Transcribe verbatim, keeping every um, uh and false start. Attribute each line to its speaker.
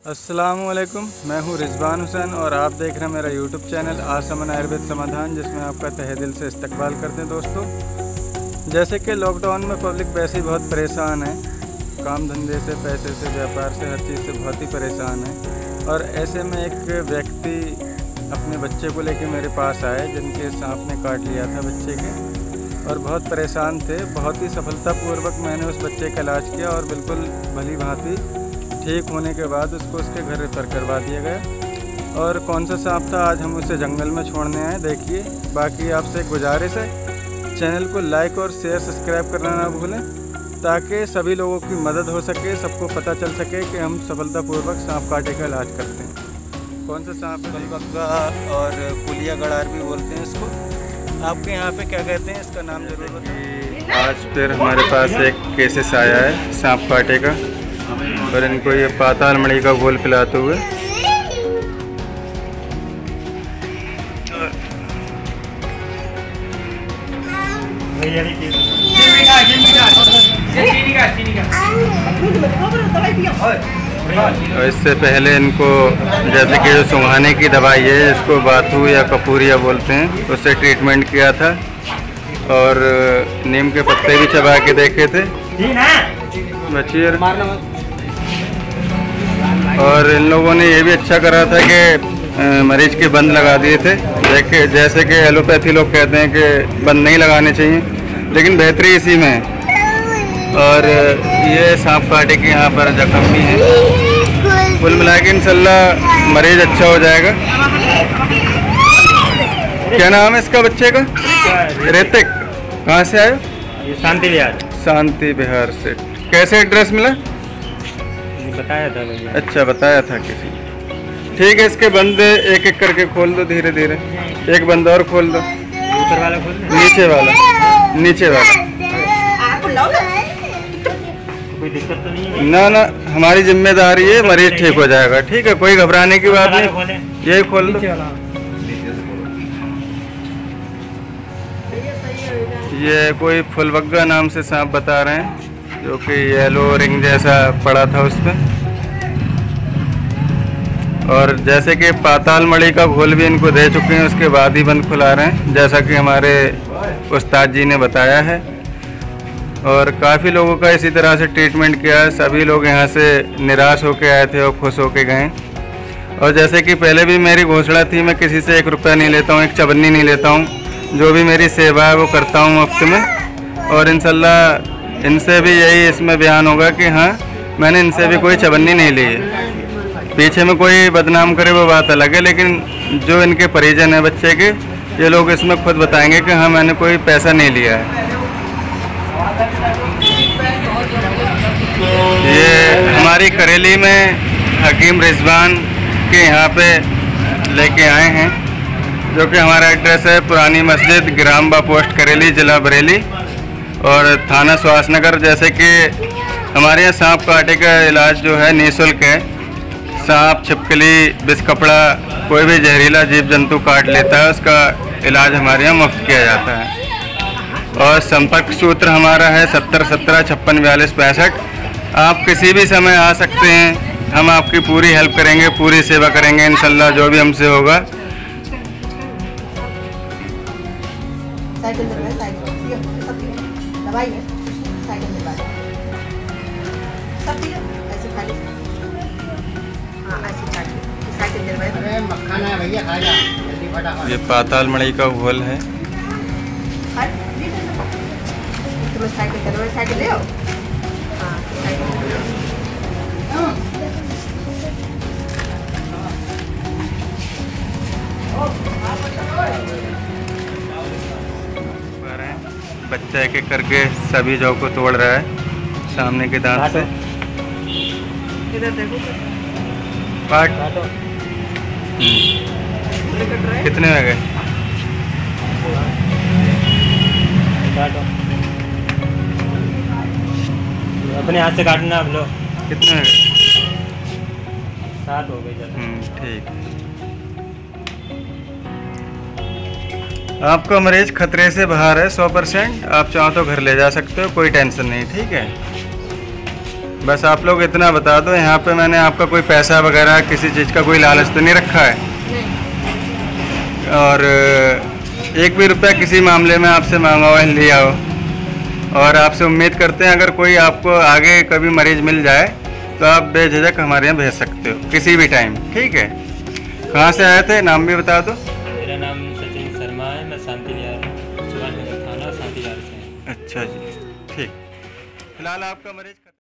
Speaker 1: अस्सलामुअलैकुम, मैं हूं रिजवान हुसैन और आप देख रहे हैं मेरा यूट्यूब चैनल आसमन आयुर्वेद समाधान, जिसमें आपका तहे दिल से इस्तकबाल करते हैं। दोस्तों, जैसे कि लॉकडाउन में पब्लिक वैसे ही बहुत परेशान है, काम धंधे से, पैसे से, व्यापार से, हर चीज़ से बहुत ही परेशान है। और ऐसे में एक व्यक्ति अपने बच्चे को लेकर मेरे पास आए, जिनके सांप ने काट लिया था बच्चे के, और बहुत परेशान थे। बहुत ही सफलतापूर्वक मैंने उस बच्चे का इलाज किया और बिल्कुल भली भांति ठीक होने के बाद उसको उसके घर रेफर करवा दिया गया। और कौन सा सांप था, आज हम उसे जंगल में छोड़ने आए। देखिए, बाकी आपसे एक गुजारिश है, चैनल को लाइक और शेयर सब्सक्राइब करना ना भूलें, ताकि सभी लोगों की मदद हो सके, सबको पता चल सके कि हम सफलतापूर्वक सांप काटे का इलाज करते हैं। कौन सा सांप है? बलबग्गा और पुलिया गड़ार भी बोलते हैं इसको। आपके यहाँ पे क्या कहते हैं, इसका नाम जरूर बताएं। आज फिर हमारे पास एक केसेस आया है सांप काटे का, और इनको ये पाताल मणि का घोल पिलाते हुए। और इससे पहले इनको, जैसे कि जो सुंघाने की दवाई है, इसको बाथू या कपूरिया बोलते हैं, उससे ट्रीटमेंट किया था। और नीम के पत्ते भी चबा के देखे थे बच्चे। और इन लोगों ने ये भी अच्छा करा था कि मरीज के बंद लगा दिए थे। देखे, जैसे कि एलोपैथी लोग कहते हैं कि बंद नहीं लगाने चाहिए, लेकिन बेहतरी इसी में है। और ये सांप काटे के यहाँ पर जख्म भी है। कुल मिला के इंशाल्लाह मरीज अच्छा हो जाएगा। क्या नाम है इसका बच्चे का? ऋतिक। कहाँ से आए?
Speaker 2: शांति बिहार।
Speaker 1: शांति बिहार से। कैसे एड्रेस मिला?
Speaker 2: बताया था भैया।
Speaker 1: अच्छा, बताया था किसी। ठीक है, इसके बंद एक एक करके खोल दो धीरे धीरे। एक बंद और खोल दो।
Speaker 2: ऊपर वाला खोल दो।
Speaker 1: नीचे वाला, नीचे वाला।
Speaker 2: कोई दिक्कत तो नहीं है?
Speaker 1: ना ना, हमारी जिम्मेदारी है, मरीज ठीक हो जाएगा। ठीक है, कोई घबराने की बात नहीं। यही खोल दो। ये कोई फुलबग्गा नाम से सांप बता रहे हैं, जो कि येलो रिंग जैसा पड़ा था उस पर। और जैसे कि पाताल मणि का घोल भी इनको दे चुके हैं, उसके बाद ही बंद खुला रहे हैं, जैसा कि हमारे उस्ताद जी ने बताया है। और काफ़ी लोगों का इसी तरह से ट्रीटमेंट किया है। सभी लोग यहाँ से निराश होकर आए थे और खुश होकर गए। और जैसे कि पहले भी मेरी घोषणा थी, मैं किसी से एक रुपया नहीं लेता हूँ, एक चवन्नी नहीं लेता हूँ। जो भी मेरी सेवा है वो करता हूँ मुफ्त में। और इंशाल्लाह इनसे भी यही इसमें बयान होगा कि हाँ, मैंने इनसे भी कोई चवन्नी नहीं ली है। पीछे में कोई बदनाम करे वो बात अलग है, लेकिन जो इनके परिजन हैं बच्चे के, ये लोग इसमें खुद बताएंगे कि हाँ, मैंने कोई पैसा नहीं लिया है। ये हमारी करेली में हकीम रिजवान के यहाँ पे लेके आए हैं, जो कि हमारा एड्रेस है पुरानी मस्जिद, ग्राम्बा पोस्ट करेली, जिला बरेली, और थाना सुहासनगर। जैसे कि हमारे यहाँ सांप काटे का इलाज जो है निःशुल्क है। सांप, छिपकली, बिस कपड़ा, कोई भी जहरीला जीव जंतु काट लेता है, उसका इलाज हमारे यहाँ मुफ्त किया जाता है। और संपर्क सूत्र हमारा है सत्तर सत्रह छप्पन बयालीस पैंसठ। आप किसी भी समय आ सकते हैं, हम आपकी पूरी हेल्प करेंगे, पूरी सेवा करेंगे इंशाल्लाह, जो भी हमसे होगा। ये पाताल मणि का घोल है। बच्चा एक एक करके सभी जौ को तोड़ रहा है सामने के दांत से। इधर देखो, काट। कितने में गए?
Speaker 2: अपने हाथ से काटना आप लोग।
Speaker 1: कितने में गए?
Speaker 2: सात हो गए।
Speaker 1: ठीक। आपका मरीज खतरे से बाहर है सौ परसेंट। आप चाहो तो घर ले जा सकते हो, कोई टेंशन नहीं। ठीक है। बस आप लोग इतना बता दो, यहाँ पे मैंने आपका कोई पैसा वगैरह किसी चीज़ का कोई लालच तो नहीं रखा है,
Speaker 3: नहीं।
Speaker 1: और एक भी रुपया किसी मामले में आपसे मांगा हुआ लिया हो। और आपसे उम्मीद करते हैं अगर कोई आपको आगे कभी मरीज़ मिल जाए तो आप बेझिझक हमारे यहाँ भेज सकते हो किसी भी टाइम, ठीक है। कहाँ से आए थे, नाम भी बता दो।
Speaker 2: मेरा नाम सचिन शर्मा है, मैं शांति विहार सुभाष नगर थाना शांति विहार से।
Speaker 1: अच्छा जी, ठीक। फिलहाल आपका मरीज